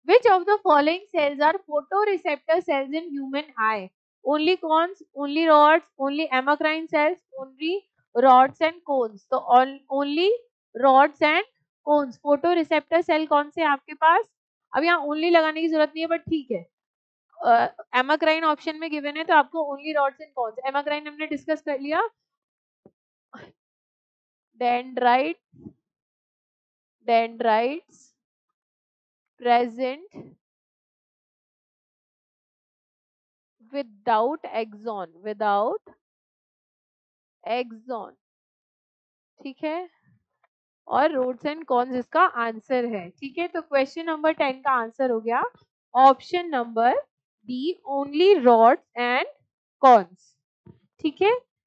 Which of the following cells are photoreceptor cells in human eye? Only cones, only rods, only amacrine cells, only rods and cones. तो only rods and cones. Photoreceptor cell कौन से आपके पास? अब यहाँ only लगाने की जरूरत नहीं है, बट ठीक है. एमाक्राइन ऑप्शन में गिवन है तो आपको only rods and cones. Amacrine हमने डिस्कस कर लिया. Dendrites present without axon. ठीक है. और रोड्स एंड कॉन्स इसका आंसर है. ठीक है, तो क्वेश्चन नंबर 10 का आंसर हो गया option number D, only rods and cones. ठीक है.